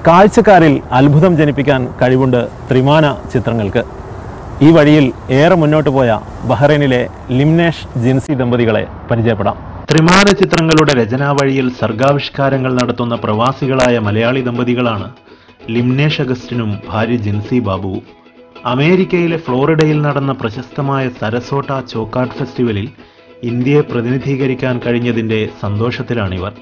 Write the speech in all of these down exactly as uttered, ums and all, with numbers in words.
കാഴ്ചക്കാരിൽ അത്ഭുതം ജനിപ്പിക്കാൻ കഴിവുണ്ട് ത്രിമാന ചിത്രങ്ങൾക്ക്. ഈ വഴിയിൽ ഏറെ മുന്നോട്ട് പോയ ബഹ്റൈനിലെ ലിംനേഷ് ജിൻസി ദമ്പതികളെ പരിചയപ്പെടാം. ത്രിമാന ചിത്രങ്ങളുടെ രചനാ വഴിയിൽ സർഗാവിഷ്കാരങ്ങൾ നടത്തുന്ന പ്രവാസികളായ മലയാളി ദമ്പതികളാണ് ലിംനേഷ് അഗസ്റ്റിനും ഭാര്യ ജിൻസി ബാബുവും. അമേരിക്കയിലെ ഫ്ലോറിഡയിൽ നടന്ന പ്രശസ്തമായ സരസോട്ട ചോക്കാട്ട് ഫെസ്റ്റിവലിൽ ഇന്ത്യയെ പ്രതിനിധീകരിക്കാൻ കഴിഞ്ഞതിന്റെ സന്തോഷത്തിലാണിവർ.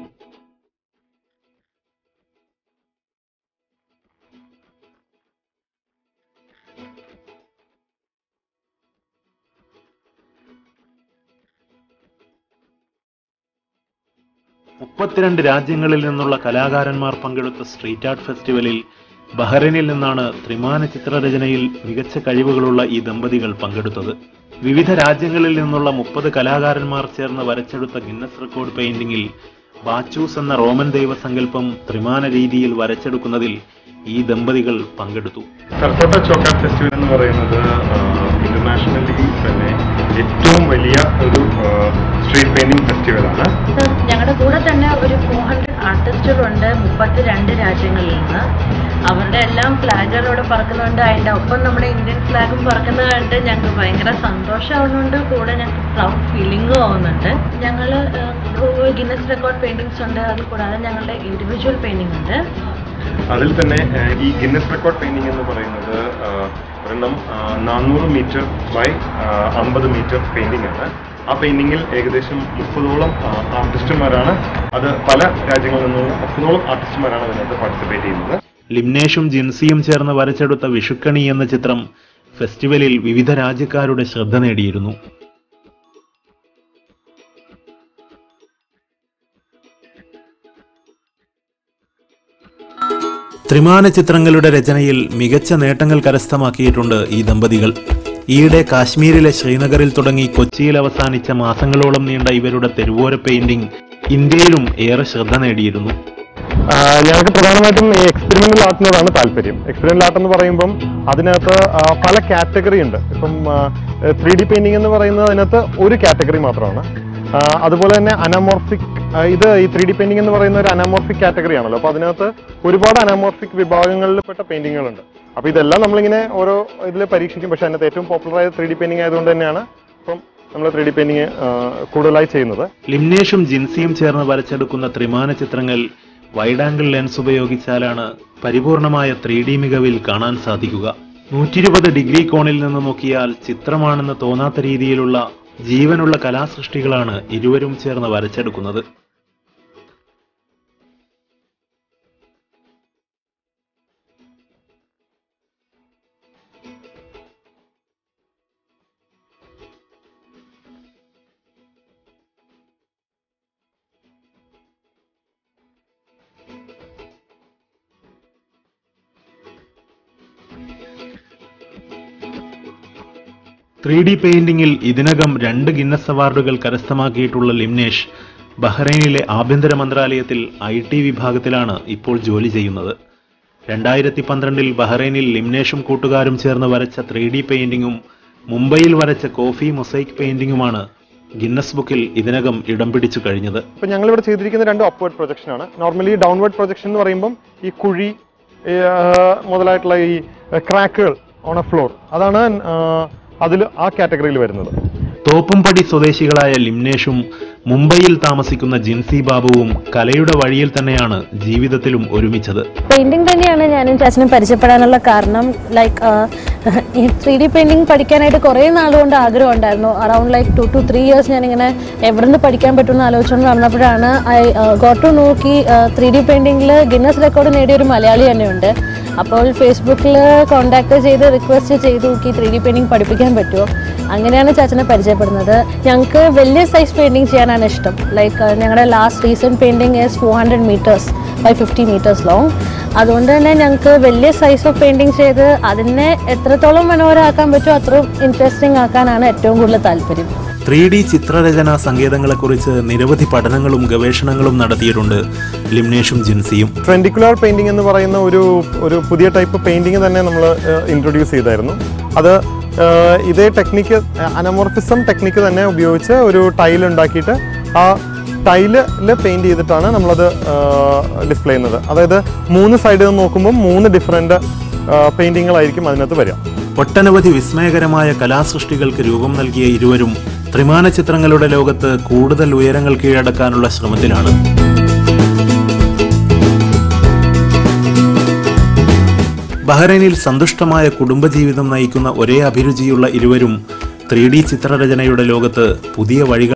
മുപ്പത്തിരണ്ട് രാജ്യങ്ങളിൽ നിന്നുള്ള കലാകാരന്മാർ പങ്കെടുത്ത സ്ട്രീറ്റ് ആർട്ട് ഫെസ്റ്റിവലിൽ ബഹ്റൈനിൽ നിന്നാണ് ത്രിമാന ചിത്രരചനയിൽ മികച്ച കഴിവുകളുള്ള ഈ ദമ്പതികൾ പങ്കെടുത്തത്. വിവിധ രാജ്യങ്ങളിൽ നിന്നുള്ള മുപ്പത് കലാകാരന്മാർ ചേർന്ന് വരച്ചെടുത്ത ഗിന്നസ് റെക്കോർഡ് പെയിന്റിംഗിൽ ബാച്ചൂസ് എന്ന റോമൻ ദൈവസങ്കല്പം ത്രിമാന രീതിയിൽ വരച്ചെടുക്കുന്നതിൽ ഈ ദമ്പതികൾ പങ്കെടുത്തു. സരസോട്ട ചോക്കാട്ട് ഫെസ്റ്റിവൽ എന്ന് പറയുന്നത് ഇന്റർനാഷണലി തന്നെ ഏറ്റവും വലിയ ഒരു സ്ട്രീറ്റ് പെയിന്റിംഗ് ഫെസ്റ്റിവലാണ്. ഞങ്ങളുടെ കൂടെ തന്നെ ഒരു ഫോർ ഹൺഡ്രഡ് ആർട്ടിസ്റ്റുകളുണ്ട് മുപ്പത്തിരണ്ട് രാജ്യങ്ങളിൽ നിന്ന്. അവരുടെ എല്ലാം ഫ്ലാഗുകളോട് പറക്കുന്നുണ്ട്. അതിൻ്റെ ഒപ്പം നമ്മുടെ ഇന്ത്യൻ ഫ്ലാഗും പറക്കുന്നത് കണ്ട് ഞങ്ങൾക്ക് ഭയങ്കര സന്തോഷമാവുന്നുണ്ട്. കൂടെ ഞങ്ങൾക്ക് പ്രൗഡ് ഫീലിംഗും ആവുന്നുണ്ട്. ഞങ്ങൾ ഗിന്നസ് റെക്കോർഡ് പെയിന്റിങ്സ് ഉണ്ട്. അത് കൂടാതെ ഞങ്ങളുടെ ഇൻഡിവിജ്വൽ പെയിന്റിംഗ് ഉണ്ട്. അതിൽ തന്നെ ഈ ഗിന്നസ് റെക്കോർഡ് പെയിന്റിംഗ് എന്ന് പറയുന്നത് ഒരെണ്ണം നാനൂറ് മീറ്റർ ബൈ അമ്പത് മീറ്റർ പെയിന്റിംഗ് ആണ്. ആ പെയിന്റിങ്ങിൽ ഏകദേശം മുപ്പതോളം ആർട്ടിസ്റ്റുമാരാണ്, അത് പല രാജ്യങ്ങളിൽ നിന്നുള്ള മുപ്പതോളം ആർട്ടിസ്റ്റുമാരാണ് അതിനകത്ത് പാർട്ടിസിപ്പേറ്റ് ചെയ്യുന്നത്. ലിംനേഷും ജിൻസിയും ചേർന്ന് വരച്ചെടുത്ത വിഷുക്കണി എന്ന ചിത്രം ഫെസ്റ്റിവലിൽ വിവിധ രാജ്യക്കാരുടെ ശ്രദ്ധ നേടിയിരുന്നു. ത്രിമാന ചിത്രങ്ങളുടെ രചനയിൽ മികച്ച നേട്ടങ്ങൾ കരസ്ഥമാക്കിയിട്ടുണ്ട് ഈ ദമ്പതികൾ. ഈയിടെ കാശ്മീരിലെ ശ്രീനഗറിൽ തുടങ്ങി കൊച്ചിയിൽ അവസാനിച്ച മാസങ്ങളോളം നീണ്ട ഇവരുടെ തെരുവോര പെയിന്റിംഗ് ഇന്ത്യയിലും ഏറെ ശ്രദ്ധ നേടിയിരുന്നു. ഞങ്ങൾക്ക് പ്രധാനമായിട്ടും ഈ എക്സ്പെരിമെന്റൽ ആർട്ടിനോടാണ് താല്പര്യം. എക്സ്പെരിമെന്റൽ ആർട്ട് എന്ന് പറയുമ്പം അതിനകത്ത് പല കാറ്റഗറി ഉണ്ട്. ഇപ്പം ത്രീ ഡി പെയിന്റിംഗ് എന്ന് പറയുന്നത് അതിനകത്ത് ഒരു കാറ്റഗറി മാത്രമാണ്. അതുപോലെ തന്നെ അനാമോർഫിക്, ഇത് ഈ ത്രീ ഡി പെയിന്റിംഗ് എന്ന് പറയുന്ന ഒരു അനാമോർഫിക് കാറ്റഗറി ആണല്ലോ. അപ്പോൾ അതിനകത്ത് ഒരുപാട് അനാമോർഫിക് വിഭാഗങ്ങളിൽപ്പെട്ട പെയിന്റിങ്ങുകളുണ്ട്. അപ്പോൾ ഇതെല്ലാം നമ്മളിങ്ങനെ ഓരോ ഇതിൽ പരീക്ഷിക്കും. പക്ഷേ അതിനകത്ത് ഏറ്റവും പോപ്പുലറായ ത്രീ ഡി പെയിന്റിംഗ് ആയതുകൊണ്ട് തന്നെയാണ് ഇപ്പം നമ്മൾ ത്രീ ഡി പെയിന്റിംഗ് കൂടുതലായി ചെയ്യുന്നത്. ലിംനേഷും ജിൻസിയും ചേർന്ന് വരച്ചെടുക്കുന്ന ത്രിമാന ചിത്രങ്ങൾ വൈഡ് ആംഗിൾ ലെൻസ് ഉപയോഗിച്ചാലാണ് പരിപൂർണമായ ത്രീ ഡി മികവിൽ കാണാൻ സാധിക്കുക. നൂറ്റി ഇരുപത് ഡിഗ്രി കോണിൽ നിന്ന് നോക്കിയാൽ ചിത്രമാണെന്ന് തോന്നാത്ത രീതിയിലുള്ള ജീവനുള്ള കലാസൃഷ്ടികളാണ് ഇരുവരും ചേർന്ന് വരച്ചെടുക്കുന്നത്. ത്രീ ഡി പെയിന്റിംഗിൽ ഇതിനകം രണ്ട് ഗിന്നസ് അവാർഡുകൾ കരസ്ഥമാക്കിയിട്ടുള്ള ലിംനേഷ് ബഹ്റൈനിലെ ആഭ്യന്തര മന്ത്രാലയത്തിൽ ഐ ടി വിഭാഗത്തിലാണ് ഇപ്പോൾ ജോലി ചെയ്യുന്നത്. രണ്ടായിരത്തി പന്ത്രണ്ടിൽ ബഹ്റൈനിൽ ലിംനേഷും കൂട്ടുകാരും ചേർന്ന് വരച്ച ത്രീ ഡി പെയിന്റിംഗും മുംബൈയിൽ വരച്ച കോഫി മൊസൈക്ക് പെയിന്റിംഗുമാണ് ഗിന്നസ് ബുക്കിൽ ഇതിനകം ഇടം പിടിച്ചു കഴിഞ്ഞത്. ഇപ്പം ഞങ്ങളിവിടെ ചെയ്തിരിക്കുന്ന രണ്ട് അപ്വേർഡ് പ്രൊജക്ഷനാണ്. നോർമലി ഡൗൺവേർഡ് പ്രൊജക്ഷൻ എന്ന് പറയുമ്പം ഈ കുഴി മുതലായിട്ടുള്ള ഈ ക്രാക്കുകൾ ഓൺ എ ഫ്ലോർ, അതാണ് അതിൽ ആ കാറ്റഗറിയിൽ വരുന്നത്. തോപ്പുംപടി സ്വദേശികളായ ലിംനേഷും മുംബൈയിൽ താമസിക്കുന്ന ജിൻസി ബാബുവും കലയുടെ വഴിയിൽ തന്നെയാണ് ജീവിതത്തിലും ഒരുമിച്ചത്. പെയിന്റിംഗ് തന്നെയാണ് ഞാനും ചാച്ചനും പരിചയപ്പെടാനുള്ള കാരണം. ലൈക്ക് ഈ ത്രീ ഡി പെയിന്റിംഗ് പഠിക്കാനായിട്ട് കുറേ നാളുകൊണ്ട് ആഗ്രഹം ഉണ്ടായിരുന്നു. Around like two two three years ഞാനിങ്ങനെ എവിടെ നിന്ന് പഠിക്കാൻ പറ്റുമെന്ന് ആലോചിച്ചുകൊണ്ട് നടന്നപ്പോഴാണ് ഐ ഗോട്ട് ടു നോക്കി ത്രീ ഡി പെയിന്റിംഗിൽ ഗിന്നസ് റെക്കോർഡ് നേടിയ ഒരു മലയാളി തന്നെയുണ്ട്. അപ്പോൾ ഫേസ്ബുക്കിൽ കോൺടാക്ട് ചെയ്ത് റിക്വസ്റ്റ് ചെയ്ത് നോക്കി ത്രീ ഡി പെയിന്റിംഗ് പഠിപ്പിക്കാൻ പറ്റുമോ. അങ്ങനെയാണ് ചാച്ചനെ പരിചയപ്പെടുന്നത്. ഞങ്ങൾക്ക് വലിയ സൈസ് പെയിന്റിംഗ് ചെയ്യാനാണ് ഇഷ്ടം. ലൈക്ക് ഞങ്ങളുടെ last recent painting is four hundred metres by fifty metres long. അതുകൊണ്ട് തന്നെ ഞങ്ങൾക്ക് വലിയ സൈസ് ഓഫ് പെയിന്റിംഗ് ചെയ്ത് അതിനെ എത്രത്തോളം മനോഹരമാക്കാൻ പറ്റുമോ അത്രയും ഇൻട്രസ്റ്റിംഗ് ആക്കാനാണ് ഏറ്റവും കൂടുതൽ താല്പര്യം. ത്രീ ഡി ചിത്രരചനാ സങ്കേതങ്ങളെക്കുറിച്ച് നിരവധി പഠനങ്ങളും ഗവേഷണങ്ങളും നടത്തിയിട്ടുണ്ട് ലിംനേഷും ജിൻസിയും. ട്രെൻഡിക്കുലർ പെയിന്റിംഗ് എന്ന് പറയുന്ന ഒരു ഒരു പുതിയ ടൈപ്പ് പെയിന്റിംഗ് തന്നെ നമ്മൾ ഇൻട്രൊഡ്യൂസ് ചെയ്തായിരുന്നു. അത് ഇതേ ടെക്നിക്ക്, അനമോർഫിസം ടെക്നിക്ക് തന്നെ ഉപയോഗിച്ച് ഒരു ടൈൽ ഉണ്ടാക്കിയിട്ട് ആ ടൈലിൽ പെയിന്റ് ചെയ്തിട്ടാണ് നമ്മളത് ഡിസ്പ്ലേ ചെയ്യുന്നത്. അതായത് മൂന്ന് സൈഡിൽ നിന്ന് നോക്കുമ്പോൾ മൂന്ന് ഡിഫറെന്റ് പെയിന്റിങ്ങുകളായിരിക്കും അതിനകത്ത് വരിക. ഒട്ടനവധി വിസ്മയകരമായ കലാസൃഷ്ടികൾക്ക് രൂപം നൽകിയ ഇരുവരും ത്രിമാന ചിത്രങ്ങളുടെ ലോകത്ത് കൂടുതൽ ഉയരങ്ങൾ കീഴടക്കാനുള്ള ശ്രമത്തിലാണ്. ബഹ്റൈനിൽ സന്തുഷ്ടമായ കുടുംബജീവിതം നയിക്കുന്ന ഒരേ അഭിരുചിയുള്ള ഇരുവരും ത്രീ ഡി ചിത്രരചനയുടെ ലോകത്ത് പുതിയ വഴികൾ